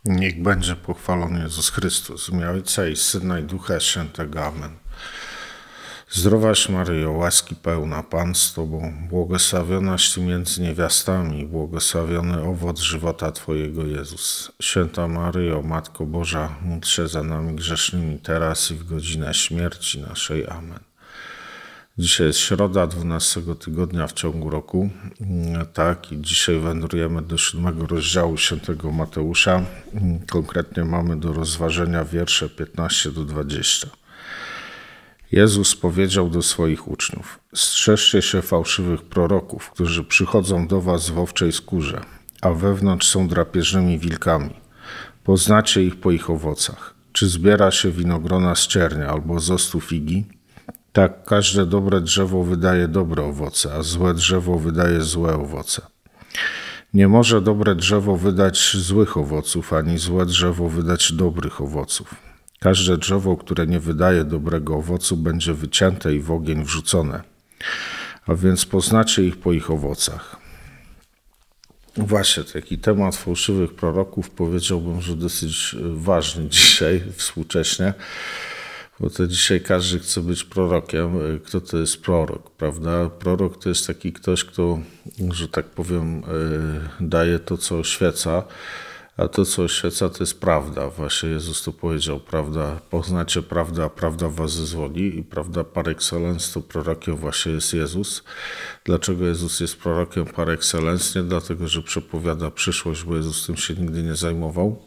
Niech będzie pochwalony Jezus Chrystus, w imię Ojca i Syna i Ducha Świętego. Amen. Zdrowaś Maryjo, łaski pełna, Pan z Tobą, błogosławionaś Ty między niewiastami, błogosławiony owoc żywota Twojego Jezus. Święta Maryjo, Matko Boża, módl się za nami grzesznymi teraz i w godzinę śmierci naszej. Amen. Dzisiaj jest środa 12 tygodnia w ciągu roku. Tak, i dzisiaj wędrujemy do 7 rozdziału świętego Mateusza. Konkretnie mamy do rozważenia wiersze 15 do 20. Jezus powiedział do swoich uczniów: strzeżcie się fałszywych proroków, którzy przychodzą do was w owczej skórze, a wewnątrz są drapieżnymi wilkami. Poznacie ich po ich owocach. Czy zbiera się winogrona z ciernia albo z ostu figi? Tak, każde dobre drzewo wydaje dobre owoce, a złe drzewo wydaje złe owoce. Nie może dobre drzewo wydać złych owoców, ani złe drzewo wydać dobrych owoców. Każde drzewo, które nie wydaje dobrego owocu, będzie wycięte i w ogień wrzucone. A więc poznacie ich po ich owocach. Właśnie taki temat fałszywych proroków, powiedziałbym, że dosyć ważny dzisiaj, współcześnie. Bo to dzisiaj każdy chce być prorokiem. Kto to jest prorok, prawda? Prorok to jest taki ktoś, kto, że tak powiem, daje to, co oświeca, a to, co oświeca, to jest prawda. Właśnie Jezus to powiedział, prawda? Poznacie prawdę, a prawda was wyzwoli. I prawda par excellence to prorokiem właśnie jest Jezus. Dlaczego Jezus jest prorokiem par excellence? Nie dlatego, że przepowiada przyszłość, bo Jezus tym się nigdy nie zajmował.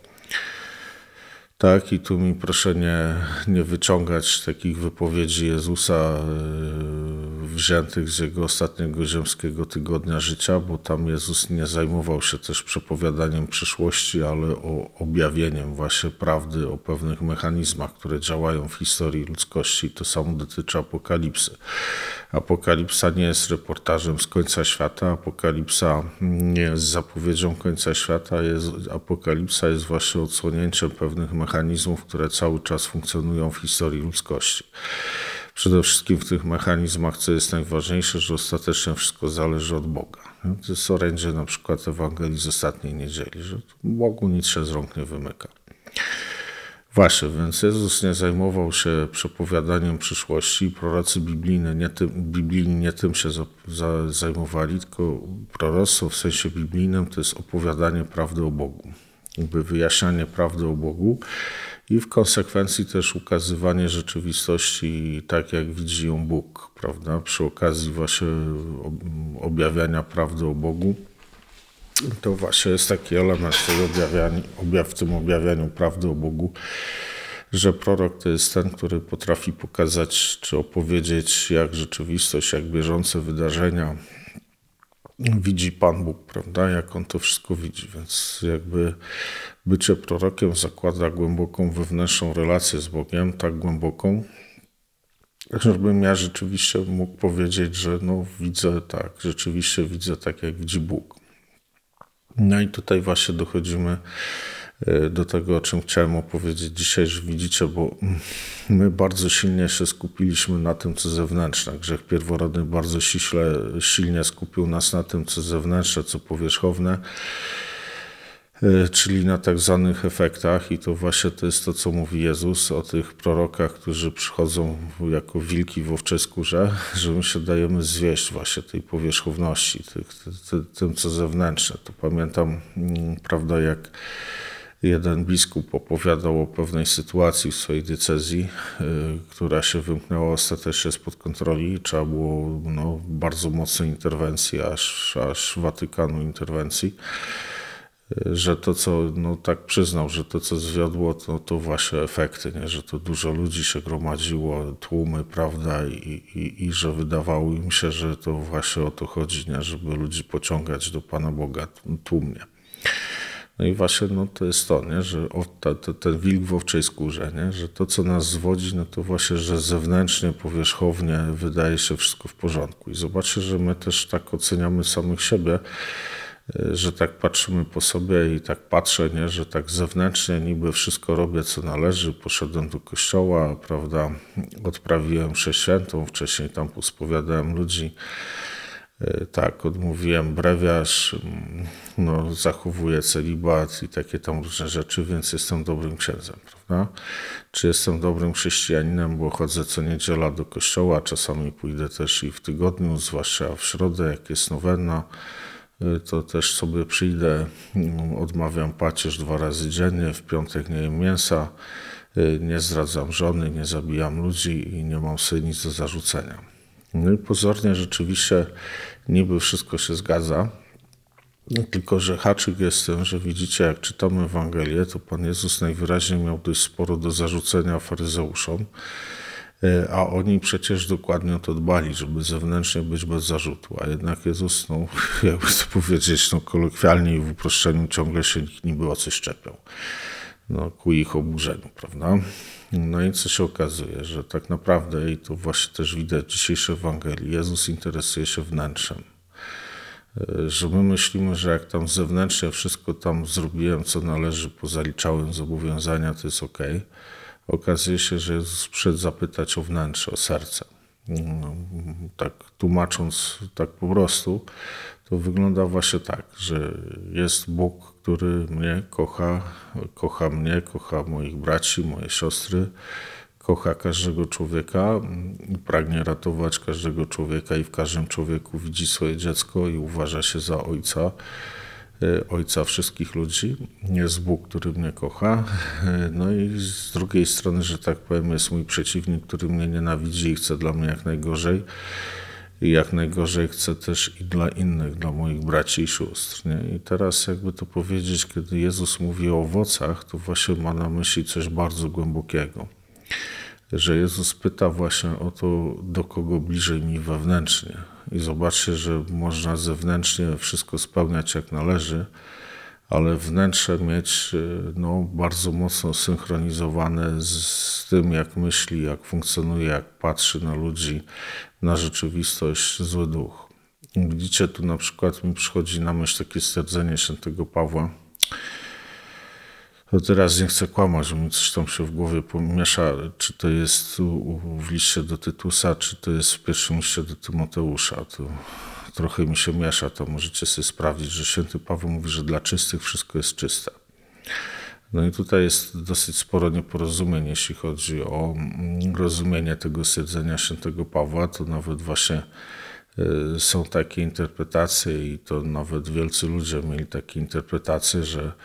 Tak, i tu mi proszę nie wyciągać takich wypowiedzi Jezusa wziętych z jego ostatniego ziemskiego tygodnia życia, bo tam Jezus nie zajmował się też przepowiadaniem przyszłości, ale objawieniem właśnie prawdy o pewnych mechanizmach, które działają w historii ludzkości. To samo dotyczy Apokalipsy. Apokalipsa nie jest reportażem z końca świata, Apokalipsa nie jest zapowiedzią końca świata, Apokalipsa jest właśnie odsłonięciem pewnych mechanizmów, które cały czas funkcjonują w historii ludzkości. Przede wszystkim w tych mechanizmach, co jest najważniejsze, że ostatecznie wszystko zależy od Boga. To jest orędzie na przykład Ewangelii z ostatniej niedzieli, że Bogu nic się z rąk nie wymyka. Właśnie, więc Jezus nie zajmował się przepowiadaniem przyszłości. Prorocy biblijni nie tym się zajmowali, tylko proroctwo w sensie biblijnym to jest opowiadanie prawdy o Bogu. Jakby wyjaśnianie prawdy o Bogu i w konsekwencji też ukazywanie rzeczywistości tak, jak widzi ją Bóg, prawda? Przy okazji właśnie objawiania prawdy o Bogu. To właśnie jest taki element w tym objawianiu prawdy o Bogu, że prorok to jest ten, który potrafi pokazać czy opowiedzieć, jak rzeczywistość, jak bieżące wydarzenia widzi Pan Bóg, prawda? Jak on to wszystko widzi. Więc jakby bycie prorokiem zakłada głęboką wewnętrzną relację z Bogiem, tak głęboką, żebym ja rzeczywiście mógł powiedzieć, że widzę tak, rzeczywiście widzę tak, jak widzi Bóg. No i tutaj właśnie dochodzimy do tego, o czym chciałem opowiedzieć dzisiaj, że widzicie, bo my bardzo silnie się skupiliśmy na tym, co zewnętrzne. Grzech pierworodny bardzo silnie skupił nas na tym, co zewnętrzne, co powierzchowne, czyli na tak zwanych efektach. I to właśnie to jest to, co mówi Jezus o tych prorokach, którzy przychodzą jako wilki w owczej skórze, że my się dajemy zwieść właśnie tej powierzchowności, tym, co zewnętrzne. To pamiętam, prawda, jak jeden biskup opowiadał o pewnej sytuacji w swojej diecezji, która się wymknęła ostatecznie spod kontroli. Trzeba było bardzo mocnej interwencji, aż Watykanu interwencji. Że to, co, tak przyznał, że to, co zwiodło, to właśnie efekty, nie? Że to dużo ludzi się gromadziło, tłumy, prawda, i że wydawało im się, że to właśnie o to chodzi, nie? Żeby ludzi pociągać do Pana Boga tłumnie. No i właśnie to jest to, nie? Że ten wilk w owczej skórze, nie? Że to, co nas zwodzi, to właśnie, że zewnętrznie, powierzchownie wydaje się wszystko w porządku. I zobaczcie, że my też tak oceniamy samych siebie, że tak patrzymy po sobie i tak patrzę, nie? Że tak zewnętrznie niby wszystko robię, co należy. Poszedłem do kościoła, prawda, odprawiłem mszę świętą, wcześniej tam pospowiadałem ludzi, Tak, odmówiłem brewiarz, no, zachowuję celibat i takie tam różne rzeczy, więc jestem dobrym księdzem, prawda? Czy jestem dobrym chrześcijaninem, bo chodzę co niedziela do kościoła, czasami pójdę też i w tygodniu, zwłaszcza w środę, jak jest nowena, to też sobie przyjdę, odmawiam pacierz 2 razy dziennie, w piątek nie jem mięsa, nie zdradzam żony, nie zabijam ludzi i nie mam sobie nic do zarzucenia. No i pozornie rzeczywiście niby wszystko się zgadza, tylko że haczyk jest tym, że widzicie, jak czytamy Ewangelię, to Pan Jezus najwyraźniej miał dość sporo do zarzucenia faryzeuszom, a oni przecież dokładnie o to dbali, żeby zewnętrznie być bez zarzutu, a jednak Jezus, no jakby to powiedzieć, no kolokwialnie i w uproszczeniu ciągle się niby o coś czepiał. No, ku ich oburzeniu, prawda? No i co się okazuje, że tak naprawdę, i to właśnie też widać w dzisiejszej Ewangelii, Jezus interesuje się wnętrzem. Że my myślimy, że jak tam zewnętrznie wszystko tam zrobiłem, co należy, pozaliczałem zobowiązania, to jest okej. Okazuje się, że Jezus przyszedł zapytać o wnętrze, o serce. No, tak tłumacząc tak po prostu, to wygląda właśnie tak, że jest Bóg, który mnie kocha, kocha moich braci, moje siostry, kocha każdego człowieka i pragnie ratować każdego człowieka i w każdym człowieku widzi swoje dziecko i uważa się za ojca wszystkich ludzi. Jest Bóg, który mnie kocha. No i z drugiej strony, że tak powiem, jest mój przeciwnik, który mnie nienawidzi i chce dla mnie jak najgorzej. I jak najgorzej chce też i dla innych, dla moich braci i sióstr. Nie? I teraz jakby to powiedzieć, kiedy Jezus mówi o owocach, to właśnie ma na myśli coś bardzo głębokiego. Że Jezus pyta właśnie o to, do kogo bliżej mi wewnętrznie. I zobaczcie, że można zewnętrznie wszystko spełniać jak należy, ale wnętrze mieć no, bardzo mocno synchronizowane z tym, jak myśli, jak funkcjonuje, jak patrzy na ludzi, na rzeczywistość, zły duch. Widzicie, tu na przykład mi przychodzi na myśl takie stwierdzenie świętego Pawła. To teraz nie chcę kłamać, że mi coś tam się w głowie pomiesza, czy to jest w liście do Tytusa, czy to jest w pierwszym liście do Tymoteusza. To trochę mi się miesza, to możecie sobie sprawdzić, że święty Paweł mówi, że dla czystych wszystko jest czyste. No i tutaj jest dosyć sporo nieporozumień, jeśli chodzi o rozumienie tego stwierdzenia świętego Pawła. To nawet właśnie są takie interpretacje i to nawet wielcy ludzie mieli takie interpretacje,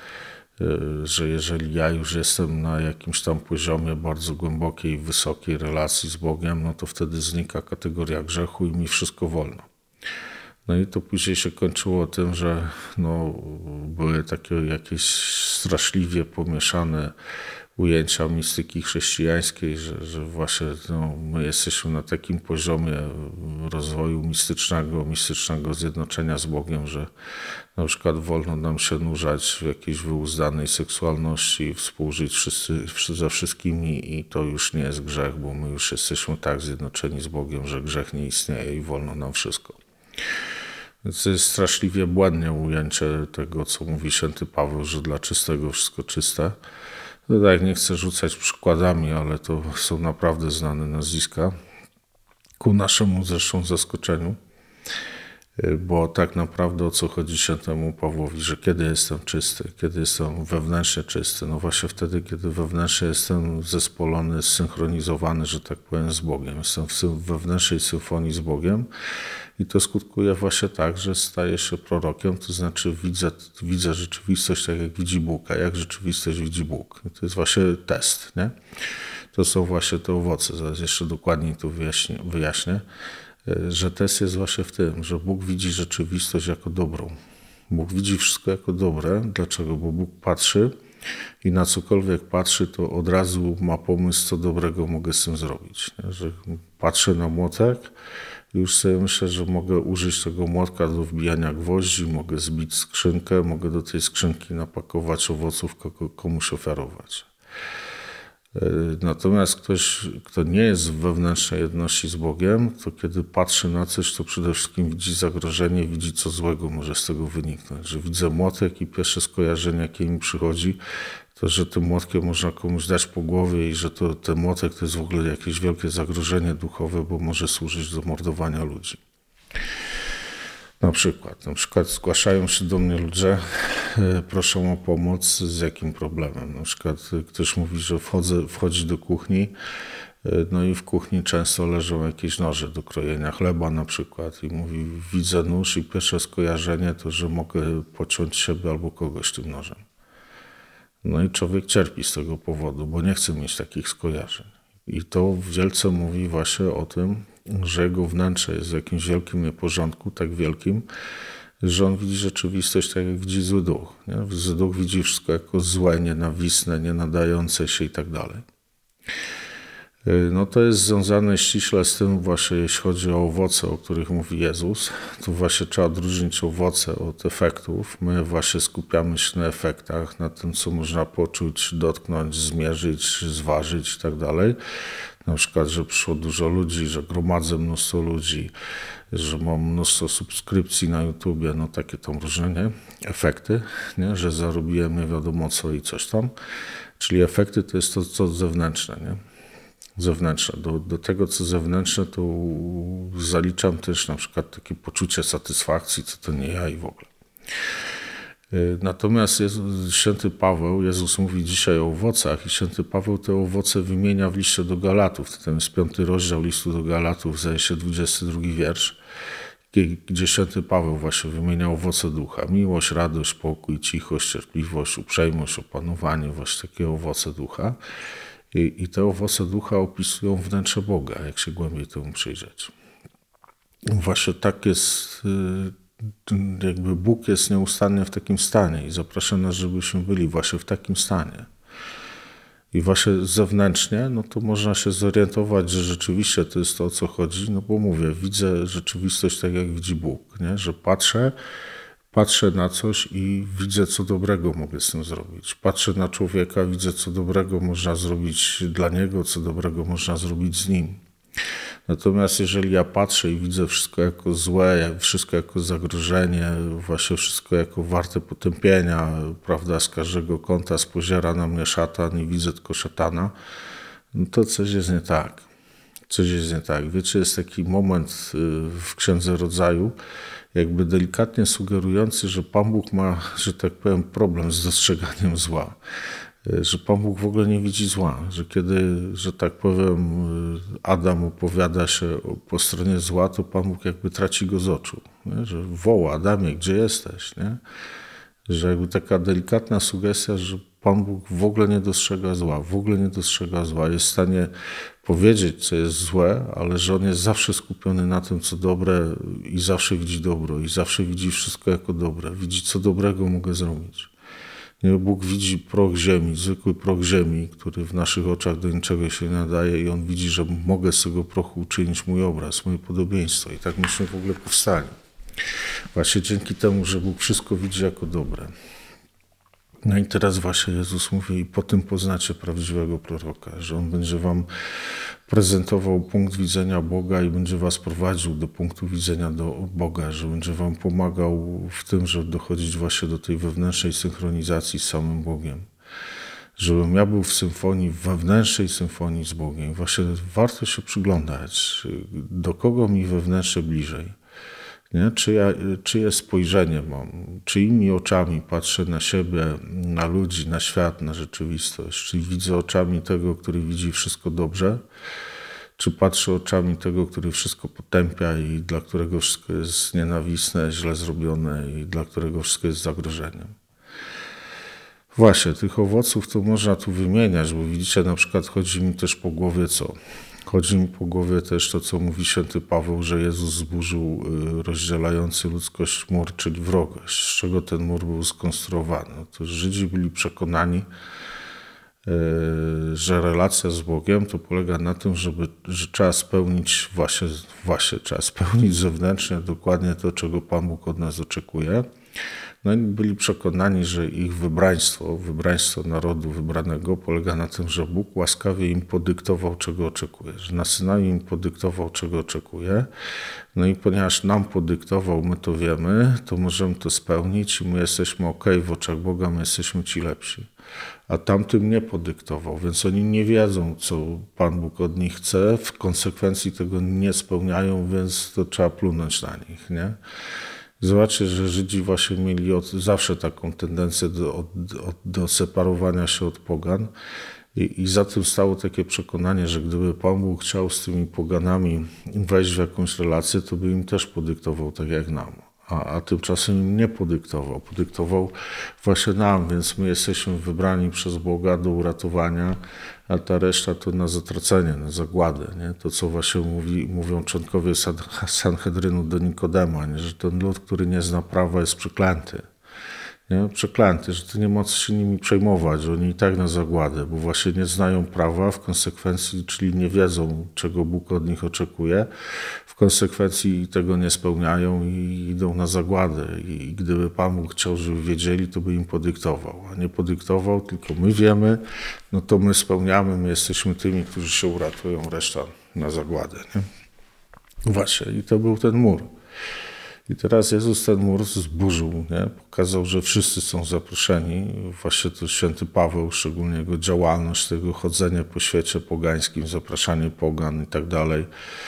że jeżeli ja już jestem na jakimś tam poziomie bardzo głębokiej, wysokiej relacji z Bogiem, no to wtedy znika kategoria grzechu i mi wszystko wolno. No i to później się kończyło tym, że no, były takie jakieś straszliwie pomieszane ujęcia mistyki chrześcijańskiej, że właśnie no, my jesteśmy na takim poziomie rozwoju mistycznego zjednoczenia z Bogiem, że na przykład wolno nam się nurzać w jakiejś wyuzdanej seksualności, współżyć ze wszystkimi i to już nie jest grzech, bo my już jesteśmy tak zjednoczeni z Bogiem, że grzech nie istnieje i wolno nam wszystko. Więc to jest straszliwie błędne ujęcie tego, co mówi święty Paweł, że dla czystego wszystko czyste. No tak, nie chcę rzucać przykładami, ale to są naprawdę znane nazwiska. Ku naszemu zresztą zaskoczeniu, bo tak naprawdę o co chodzi świętemu Pawłowi, że kiedy jestem czysty, kiedy jestem wewnętrznie czysty, no właśnie wtedy, kiedy wewnętrznie jestem zespolony, zsynchronizowany, że tak powiem, z Bogiem. Jestem w wewnętrznej symfonii z Bogiem i to skutkuje właśnie tak, że staję się prorokiem, to znaczy widzę rzeczywistość tak, jak widzi Bóg, a jak rzeczywistość widzi Bóg. I to jest właśnie test, nie? To są właśnie te owoce, zaraz jeszcze dokładniej to wyjaśnię. Że test jest właśnie w tym, że Bóg widzi rzeczywistość jako dobrą. Bóg widzi wszystko jako dobre. Dlaczego? Bo Bóg patrzy i na cokolwiek patrzy, to od razu ma pomysł, co dobrego mogę z tym zrobić. Że patrzę na młotek i już sobie myślę, że mogę użyć tego młotka do wbijania gwoździ, mogę zbić skrzynkę, mogę do tej skrzynki napakować owoców, komuś ofiarować. Natomiast ktoś, kto nie jest w wewnętrznej jedności z Bogiem, to kiedy patrzy na coś, to przede wszystkim widzi zagrożenie, widzi co złego może z tego wyniknąć. Że widzę młotek i pierwsze skojarzenie, jakie mi przychodzi, to że tym młotkiem można komuś dać po głowie i że ten młotek to jest w ogóle jakieś wielkie zagrożenie duchowe, bo może służyć do mordowania ludzi. Na przykład zgłaszają się do mnie ludzie, proszą o pomoc z jakim problemem. Na przykład ktoś mówi, że wchodzi do kuchni, no i w kuchni często leżą jakieś noże do krojenia chleba na przykład i mówi, widzę nóż i pierwsze skojarzenie to, że mogę pociąć siebie albo kogoś tym nożem. No i człowiek cierpi z tego powodu, bo nie chce mieć takich skojarzeń. I to wielce mówi właśnie o tym, że jego wnętrze jest w jakimś wielkim nieporządku, tak wielkim, że on widzi rzeczywistość tak jak widzi zły duch. Nie? Zły duch widzi wszystko jako złe, nienawistne, nienadające się i tak dalej. No to jest związane ściśle z tym właśnie, jeśli chodzi o owoce, o których mówi Jezus, to właśnie trzeba odróżnić owoce od efektów. My właśnie skupiamy się na efektach, na tym, co można poczuć, dotknąć, zmierzyć, zważyć i tak dalej. Na przykład, że przyszło dużo ludzi, że gromadzę mnóstwo ludzi, że mam mnóstwo subskrypcji na YouTubie, no takie tam różne, nie? Efekty, nie? Że zarobiłem nie wiadomo co i coś tam. Czyli efekty to jest to, co zewnętrzne, nie? Zewnętrzne. Do tego, co zewnętrzne, to zaliczam też na przykład takie poczucie satysfakcji, co to nie ja i w ogóle. Natomiast święty Paweł, Jezus mówi dzisiaj o owocach i święty Paweł te owoce wymienia w liście do Galatów. To jest 5 rozdział listu do Galatów, zdaje się 22 wiersz, gdzie święty Paweł właśnie wymienia owoce ducha. Miłość, radość, pokój, cichość, cierpliwość, uprzejmość, opanowanie, właśnie takie owoce ducha. I te owoce ducha opisują wnętrze Boga, jak się głębiej temu przyjrzeć. Właśnie tak jest, jakby Bóg jest nieustannie w takim stanie i zaprasza nas, żebyśmy byli właśnie w takim stanie. I właśnie zewnętrznie, no to można się zorientować, że rzeczywiście to jest to, o co chodzi, no bo mówię, widzę rzeczywistość tak, jak widzi Bóg, nie? Że patrzę na coś i widzę, co dobrego mogę z tym zrobić. Patrzę na człowieka, widzę, co dobrego można zrobić dla niego, co dobrego można zrobić z nim. Natomiast jeżeli ja patrzę i widzę wszystko jako złe, wszystko jako zagrożenie, właśnie wszystko jako warte potępienia, prawda, z każdego kąta spoziera na mnie szatan i widzę tylko szatana, no to coś jest nie tak. Coś jest nie tak. Wiecie, jest taki moment w Księdze Rodzaju, jakby delikatnie sugerujący, że Pan Bóg ma, że tak powiem, problem z dostrzeganiem zła. Że Pan Bóg w ogóle nie widzi zła. Że kiedy, że tak powiem, Adam opowiada się po stronie zła, to Pan Bóg jakby traci go z oczu. Nie? Że woła, Adamie, gdzie jesteś? Nie? Że jakby taka delikatna sugestia, że Pan Bóg w ogóle nie dostrzega zła, w ogóle nie dostrzega zła. Jest w stanie powiedzieć, co jest złe, ale że On jest zawsze skupiony na tym, co dobre i zawsze widzi dobro i zawsze widzi wszystko jako dobre. Widzi, co dobrego mogę zrobić. Nie, Bóg widzi proch ziemi, zwykły proch ziemi, który w naszych oczach do niczego się nie nadaje i On widzi, że mogę z tego prochu uczynić mój obraz, moje podobieństwo. I tak myśmy w ogóle powstali. Właśnie dzięki temu, że Bóg wszystko widzi jako dobre. No i teraz właśnie Jezus mówi, i po tym poznacie prawdziwego proroka, że On będzie wam prezentował punkt widzenia Boga i będzie was prowadził do punktu widzenia do Boga, że będzie wam pomagał w tym, żeby dochodzić właśnie do tej wewnętrznej synchronizacji z samym Bogiem. Żebym ja był w symfonii, w wewnętrznej symfonii z Bogiem. Właśnie warto się przyglądać, do kogo mi wewnętrznie bliżej. Nie? Czyje spojrzenie mam, czyimi oczami patrzę na siebie, na ludzi, na świat, na rzeczywistość. Czy widzę oczami tego, który widzi wszystko dobrze, czy patrzę oczami tego, który wszystko potępia i dla którego wszystko jest nienawistne, źle zrobione i dla którego wszystko jest zagrożeniem. Właśnie, tych owoców to można tu wymieniać, bo widzicie, na przykład chodzi mi też po głowie co? Chodzi mi po głowie też to, co mówi święty Paweł, że Jezus zburzył rozdzielający ludzkość mur, czyli wrogość. Z czego ten mur był skonstruowany? To Żydzi byli przekonani, że relacja z Bogiem to polega na tym, że trzeba spełnić właśnie trzeba spełnić zewnętrznie dokładnie to, czego Pan Bóg od nas oczekuje. No i byli przekonani, że ich wybraństwo narodu wybranego polega na tym, że Bóg łaskawie im podyktował, czego oczekuje, że na Synaju im podyktował, czego oczekuje. No i ponieważ nam podyktował, my to wiemy, to możemy to spełnić i my jesteśmy okej w oczach Boga, my jesteśmy ci lepsi. A tamtym nie podyktował, więc oni nie wiedzą, co Pan Bóg od nich chce, w konsekwencji tego nie spełniają, więc to trzeba plunąć na nich, nie? Zobaczcie, że Żydzi właśnie mieli zawsze taką tendencję do separowania się od pogan i za tym stało takie przekonanie, że gdyby Pan Bóg chciał z tymi poganami wejść w jakąś relację, to by im też podyktował tak jak nam. A tymczasem im nie podyktował. Podyktował właśnie nam, więc my jesteśmy wybrani przez Boga do uratowania, a ta reszta to na zatracenie, na zagładę. Nie? To, co właśnie mówią członkowie Sanhedrynu do Nikodema, nie? Że ten lud, który nie zna prawa, jest przeklęty. Nie? Przeklęty, że to nie ma co się nimi przejmować, że oni i tak na zagładę, bo właśnie nie znają prawa w konsekwencji, czyli nie wiedzą, czego Bóg od nich oczekuje. W konsekwencji tego nie spełniają i idą na zagładę. I gdyby Pan Bóg chciał, żeby wiedzieli, to by im podyktował. A nie podyktował, tylko my wiemy, no to my spełniamy, my jesteśmy tymi, którzy się uratują, reszta na zagładę. Nie? Właśnie, i to był ten mur. I teraz Jezus ten mur zburzył, nie? Pokazał, że wszyscy są zaproszeni. Właśnie to święty Paweł, szczególnie jego działalność, tego chodzenie po świecie pogańskim, zapraszanie pogan i tak dalej.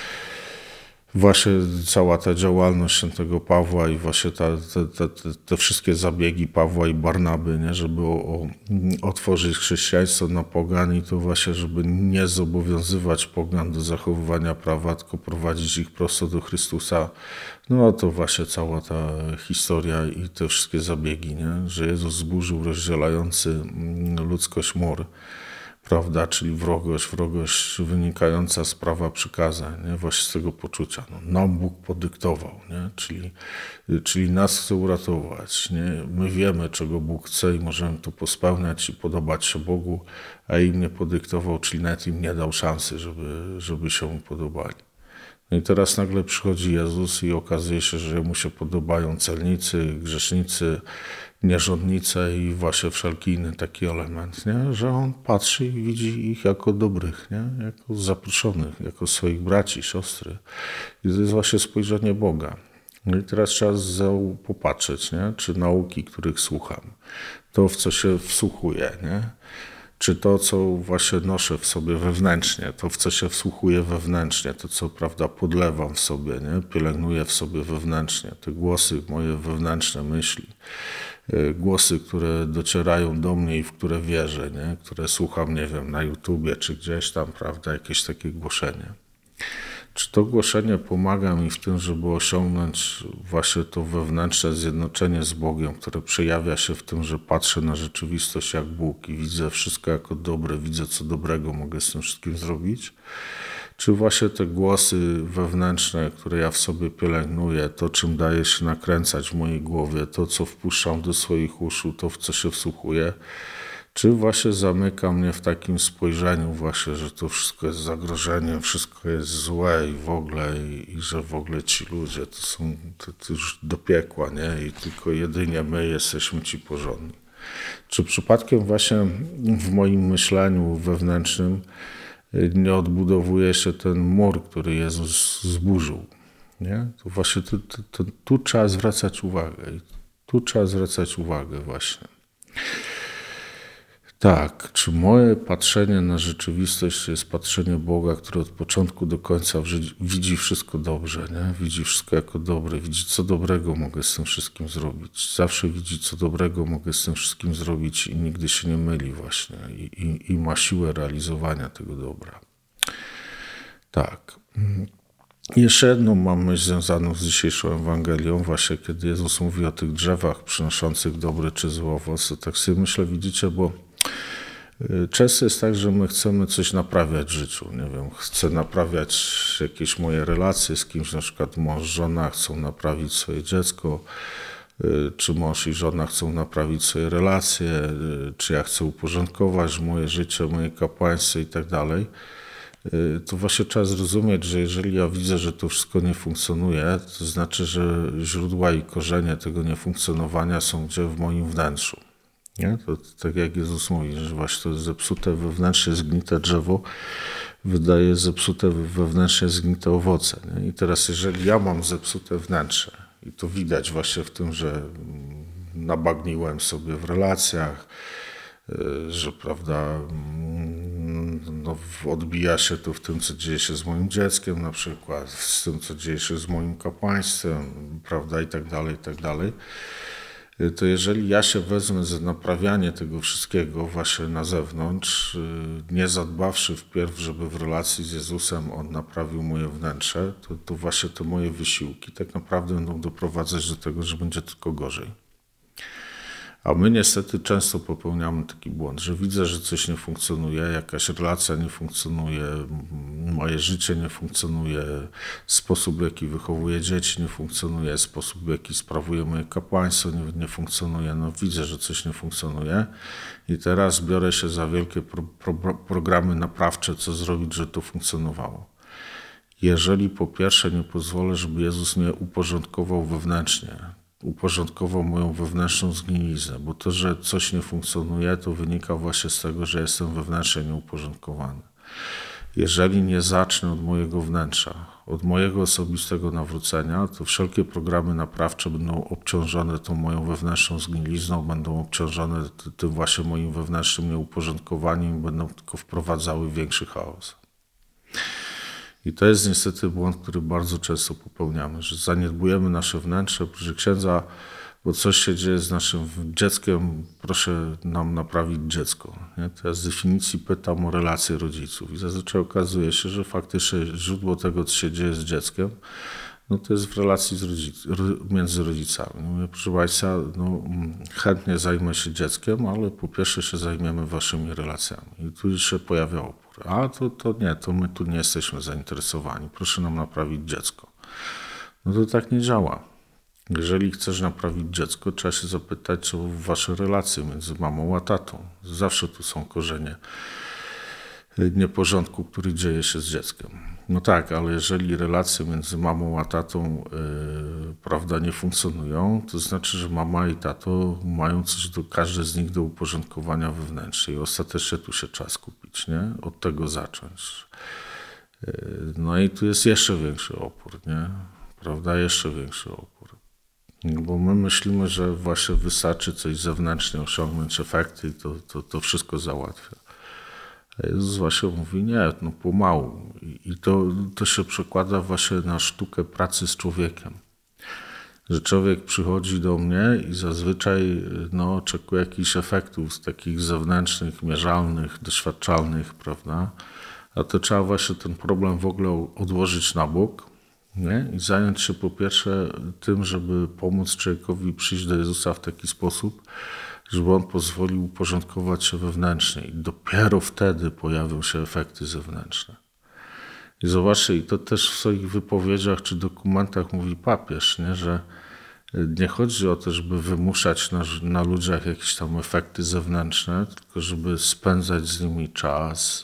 Właśnie cała ta działalność świętego Pawła i właśnie te wszystkie zabiegi Pawła i Barnaby, nie? Żeby otworzyć chrześcijaństwo na pogan i to właśnie, żeby nie zobowiązywać pogan do zachowywania prawa, tylko prowadzić ich prosto do Chrystusa. No to właśnie cała ta historia i te wszystkie zabiegi, nie? Że Jezus zburzył rozdzielający ludzkość mur. Prawda, czyli wrogość wynikająca z prawa przykazań, nie? Właśnie z tego poczucia. No, nam Bóg podyktował, nie? Czyli nas chce uratować. Nie? My wiemy, czego Bóg chce i możemy to pospełniać i podobać się Bogu, a im nie podyktował, czyli nawet im nie dał szansy, żeby się mu podobali. No i teraz nagle przychodzi Jezus i okazuje się, że mu się podobają celnicy, grzesznicy, nierządnice i właśnie wszelki inny taki element, nie? Że on patrzy i widzi ich jako dobrych, nie? Jako zaproszonych, jako swoich braci, siostry. I to jest właśnie spojrzenie Boga. No i teraz trzeba popatrzeć, nie? Czy nauki, których słucham, to w co się wsłuchuję, nie? Czy to, co właśnie noszę w sobie wewnętrznie, to w co się wsłuchuję wewnętrznie, to co, prawda, podlewam w sobie, nie? Pielęgnuję w sobie wewnętrznie, te głosy, moje wewnętrzne myśli, głosy, które docierają do mnie i w które wierzę, nie? Które słucham, nie wiem, na YouTubie czy gdzieś tam, prawda, jakieś takie głoszenie. Czy to głoszenie pomaga mi w tym, żeby osiągnąć właśnie to wewnętrzne zjednoczenie z Bogiem, które przejawia się w tym, że patrzę na rzeczywistość jak Bóg i widzę wszystko jako dobre, widzę co dobrego mogę z tym wszystkim zrobić? Czy właśnie te głosy wewnętrzne, które ja w sobie pielęgnuję, to czym daje się nakręcać w mojej głowie, to co wpuszczam do swoich uszu, to w co się wsłuchuję, czy właśnie zamyka mnie w takim spojrzeniu właśnie, że to wszystko jest zagrożeniem, wszystko jest złe i w ogóle, i że w ogóle ci ludzie to są to już do piekła, nie? I tylko jedynie my jesteśmy ci porządni. Czy przypadkiem właśnie w moim myśleniu wewnętrznym nie odbudowuje się ten mur, który Jezus zburzył, nie? To właśnie tu trzeba zwracać uwagę. Tu trzeba zwracać uwagę właśnie. Tak, czy moje patrzenie na rzeczywistość jest patrzenie Boga, który od początku do końca widzi wszystko dobrze, nie? Widzi wszystko jako dobre, widzi co dobrego mogę z tym wszystkim zrobić. Zawsze widzi co dobrego mogę z tym wszystkim zrobić i nigdy się nie myli właśnie i ma siłę realizowania tego dobra. Tak. Jeszcze jedną mam myśl związaną z dzisiejszą Ewangelią, właśnie kiedy Jezus mówi o tych drzewach przynoszących dobry czy zły owoc, to tak sobie myślę, widzicie, bo często jest tak, że my chcemy coś naprawiać w życiu, nie wiem, chcę naprawiać jakieś moje relacje z kimś, na przykład mąż, żona chcą naprawić swoje dziecko, czy mąż i żona chcą naprawić swoje relacje, czy ja chcę uporządkować moje życie, moje kapłaństwo i tak dalej. To właśnie trzeba zrozumieć, że jeżeli ja widzę, że to wszystko nie funkcjonuje, to znaczy, że źródła i korzenie tego niefunkcjonowania są gdzie w moim wnętrzu. Nie? To tak jak Jezus mówi, że właśnie to zepsute wewnętrznie zgnite drzewo wydaje zepsute wewnętrznie zgnite owoce. Nie? I teraz jeżeli ja mam zepsute wnętrze i to widać właśnie w tym, że nabagniłem sobie w relacjach, że prawda, odbija się to w tym, co dzieje się z moim dzieckiem na przykład, z tym, co dzieje się z moim kapłaństwem, prawda, i tak dalej, to jeżeli ja się wezmę za naprawianie tego wszystkiego właśnie na zewnątrz, nie zadbawszy wpierw, żeby w relacji z Jezusem On naprawił moje wnętrze, to właśnie te moje wysiłki tak naprawdę będą doprowadzać do tego, że będzie tylko gorzej. A my niestety często popełniamy taki błąd, że widzę, że coś nie funkcjonuje, jakaś relacja nie funkcjonuje, moje życie nie funkcjonuje, sposób, w jaki wychowuję dzieci nie funkcjonuje, sposób, w jaki sprawuję moje kapłaństwo nie funkcjonuje. No widzę, że coś nie funkcjonuje i teraz biorę się za wielkie programy naprawcze, co zrobić, żeby to funkcjonowało. Jeżeli po pierwsze nie pozwolę, żeby Jezus mnie uporządkował wewnętrznie, uporządkował moją wewnętrzną zgniliznę, bo to, że coś nie funkcjonuje, to wynika właśnie z tego, że jestem wewnętrznie nieuporządkowany. Jeżeli nie zacznę od mojego wnętrza, od mojego osobistego nawrócenia, to wszelkie programy naprawcze będą obciążone tą moją wewnętrzną zgnilizną, będą obciążone tym właśnie moim wewnętrznym nieuporządkowaniem i będą tylko wprowadzały większy chaos. I to jest niestety błąd, który bardzo często popełniamy, że zaniedbujemy nasze wnętrze, proszę księdza, bo coś się dzieje z naszym dzieckiem, proszę nam naprawić dziecko. Nie? To ja z definicji pytam o relacje rodziców i zazwyczaj okazuje się, że faktycznie źródło tego, co się dzieje z dzieckiem, no to jest w relacji między rodzicami. Mówię, proszę Państwa, chętnie zajmę się dzieckiem, ale po pierwsze się zajmiemy waszymi relacjami. I tu już się pojawia opór. A to nie, to my tu nie jesteśmy zainteresowani. Proszę nam naprawić dziecko. No to tak nie działa. Jeżeli chcesz naprawić dziecko, trzeba się zapytać o wasze relacje między mamą a tatą. Zawsze tu są korzenie nieporządku, który dzieje się z dzieckiem. No tak, ale jeżeli relacje między mamą a tatą prawda, nie funkcjonują, to znaczy, że mama i tato mają coś, każdy z nich do uporządkowania wewnętrznie i ostatecznie tu się trzeba skupić, nie? Od tego zacząć. No i tu jest jeszcze większy opór, nie? Prawda? Jeszcze większy opór. Bo my myślimy, że właśnie wystarczy coś zewnętrznie osiągnąć efekty i to wszystko załatwia. A Jezus właśnie mówi, nie, no pomału. I to się przekłada właśnie na sztukę pracy z człowiekiem. Że człowiek przychodzi do mnie i zazwyczaj oczekuje jakichś efektów z takich zewnętrznych, mierzalnych, doświadczalnych, prawda? A to trzeba właśnie ten problem w ogóle odłożyć na bok, nie? I zająć się po pierwsze tym, żeby pomóc człowiekowi przyjść do Jezusa w taki sposób, żeby on pozwolił uporządkować się wewnętrznie i dopiero wtedy pojawią się efekty zewnętrzne. I zobaczcie, i to też w swoich wypowiedziach czy dokumentach mówi papież, nie? Że nie chodzi o to, żeby wymuszać na ludziach jakieś tam efekty zewnętrzne, tylko żeby spędzać z nimi czas,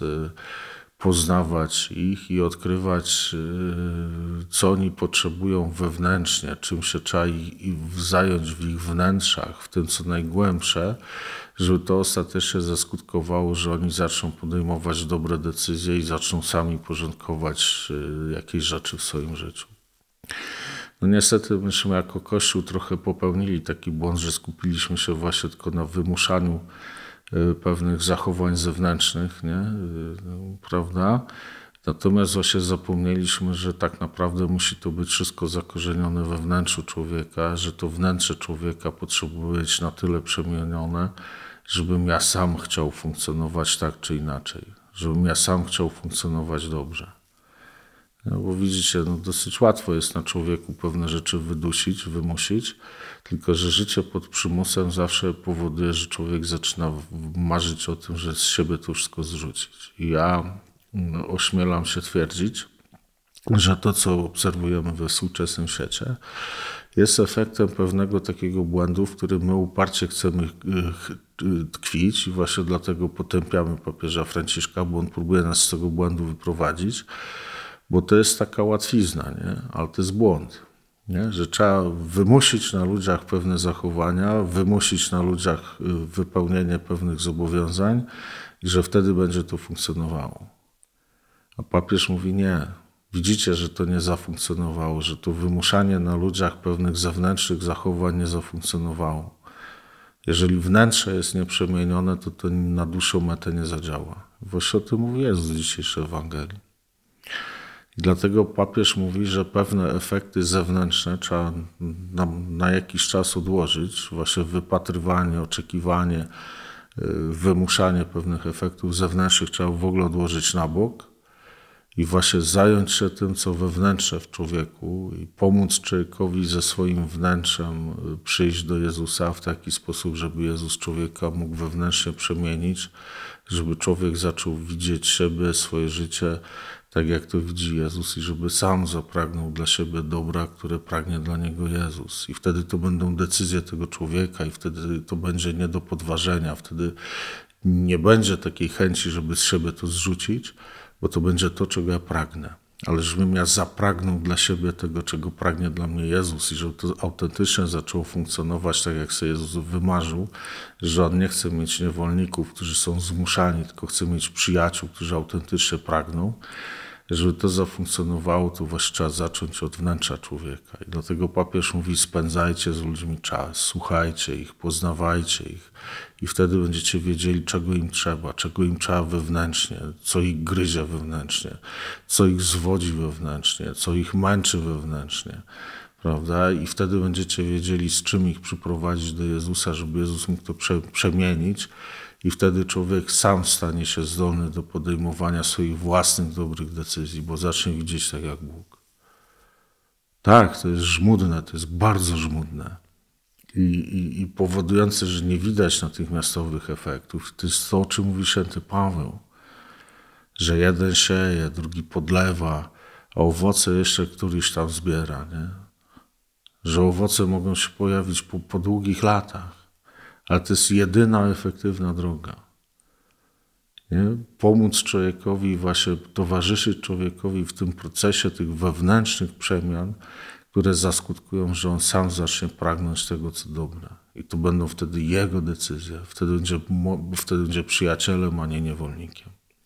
poznawać ich i odkrywać, co oni potrzebują wewnętrznie, czym się trzeba zająć w ich wnętrzach, w tym co najgłębsze, żeby to ostatecznie zaskutkowało, że oni zaczną podejmować dobre decyzje i zaczną sami porządkować jakieś rzeczy w swoim życiu. No niestety myśmy jako Kościół trochę popełnili taki błąd, że skupiliśmy się właśnie tylko na wymuszaniu pewnych zachowań zewnętrznych, nie? Prawda? Natomiast właśnie zapomnieliśmy, że tak naprawdę musi to być wszystko zakorzenione we wnętrzu człowieka, że to wnętrze człowieka potrzebuje być na tyle przemienione, żebym ja sam chciał funkcjonować tak czy inaczej, żebym ja sam chciał funkcjonować dobrze. No bo widzicie, dosyć łatwo jest na człowieku pewne rzeczy wydusić, wymusić, tylko że życie pod przymusem zawsze powoduje, że człowiek zaczyna marzyć o tym, że z siebie to wszystko zrzucić. I ja ośmielam się twierdzić, że to, co obserwujemy we współczesnym świecie, jest efektem pewnego takiego błędu, w którym my uparcie chcemy tkwić i właśnie dlatego potępiamy papieża Franciszka, bo on próbuje nas z tego błędu wyprowadzić, bo to jest taka łatwizna, nie? Ale to jest błąd, nie? Że trzeba wymusić na ludziach pewne zachowania, wymusić na ludziach wypełnienie pewnych zobowiązań i że wtedy będzie to funkcjonowało. A papież mówi nie. Widzicie, że to nie zafunkcjonowało, że to wymuszanie na ludziach pewnych zewnętrznych zachowań nie zafunkcjonowało. Jeżeli wnętrze jest nieprzemienione, to na dłuższą metę nie zadziała. Właśnie o tym mówi Jezus w dzisiejszej Ewangelii. I dlatego papież mówi, że pewne efekty zewnętrzne trzeba na jakiś czas odłożyć. Właśnie wypatrywanie, oczekiwanie, wymuszanie pewnych efektów zewnętrznych trzeba w ogóle odłożyć na bok i właśnie zająć się tym, co wewnętrzne w człowieku i pomóc człowiekowi ze swoim wnętrzem przyjść do Jezusa w taki sposób, żeby Jezus człowieka mógł wewnętrznie przemienić, żeby człowiek zaczął widzieć siebie, swoje życie tak, jak to widzi Jezus i żeby sam zapragnął dla siebie dobra, które pragnie dla niego Jezus. I wtedy to będą decyzje tego człowieka i wtedy to będzie nie do podważenia, wtedy nie będzie takiej chęci, żeby z siebie to zrzucić, bo to będzie to, czego ja pragnę. Ale żebym ja zapragnął dla siebie tego, czego pragnie dla mnie Jezus i żeby to autentycznie zaczęło funkcjonować tak, jak sobie Jezus wymarzył, że On nie chce mieć niewolników, którzy są zmuszani, tylko chce mieć przyjaciół, którzy autentycznie pragną. Żeby to zafunkcjonowało, to właśnie trzeba zacząć od wnętrza człowieka. I dlatego papież mówi, spędzajcie z ludźmi czas, słuchajcie ich, poznawajcie ich i wtedy będziecie wiedzieli, czego im trzeba wewnętrznie, co ich gryzie wewnętrznie, co ich zwodzi wewnętrznie, co ich męczy wewnętrznie. Prawda? I wtedy będziecie wiedzieli, z czym ich przyprowadzić do Jezusa, żeby Jezus mógł to przemienić. I wtedy człowiek sam stanie się zdolny do podejmowania swoich własnych dobrych decyzji, bo zacznie widzieć tak jak Bóg. Tak, to jest żmudne, to jest bardzo żmudne. I powodujące, że nie widać natychmiastowych efektów. To jest to, o czym mówi święty Paweł. Że jeden sieje, drugi podlewa, a owoce jeszcze któryś tam zbiera. Nie? Że owoce mogą się pojawić po długich latach. Ale to jest jedyna efektywna droga. Nie? Pomóc człowiekowi, właśnie towarzyszyć człowiekowi w tym procesie tych wewnętrznych przemian, które zaskutkują, że on sam zacznie pragnąć tego, co dobre. I to będą wtedy jego decyzje. Wtedy będzie przyjacielem, a nie niewolnikiem.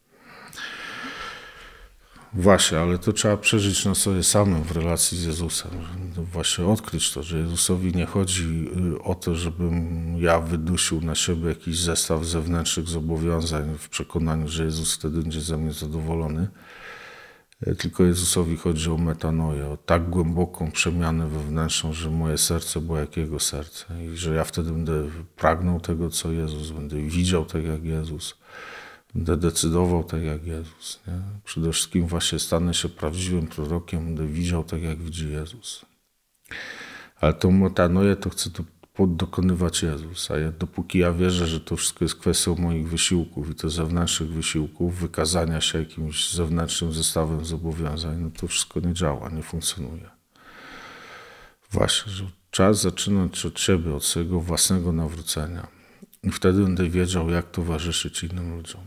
Właśnie, ale to trzeba przeżyć na sobie samym w relacji z Jezusem. Właśnie odkryć to, że Jezusowi nie chodzi o to, żebym ja wydusił na siebie jakiś zestaw zewnętrznych zobowiązań w przekonaniu, że Jezus wtedy będzie ze mnie zadowolony. Tylko Jezusowi chodzi o metanoję, o tak głęboką przemianę wewnętrzną, że moje serce było jak Jego serce i że ja wtedy będę pragnął tego, co Jezus, będę widział tak jak Jezus. Będę decydował tak jak Jezus. Nie? Przede wszystkim właśnie stanę się prawdziwym prorokiem, będę widział tak jak widzi Jezus. Ale tą metanoję to chcę dokonywać Jezus. A dopóki ja wierzę, że to wszystko jest kwestią moich wysiłków i to zewnętrznych wysiłków, wykazania się jakimś zewnętrznym zestawem zobowiązań, no to wszystko nie działa, nie funkcjonuje. Właśnie, że trzeba zaczynać od siebie, od swojego własnego nawrócenia. I wtedy będę wiedział, jak towarzyszyć innym ludziom.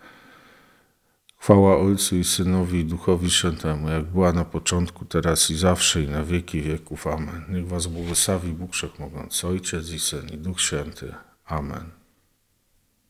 Chwała Ojcu i Synowi i Duchowi Świętemu, jak była na początku, teraz i zawsze, i na wieki wieków. Amen. Niech was błogosławi Bóg Wszechmogący, Ojciec i Syn, i Duch Święty. Amen.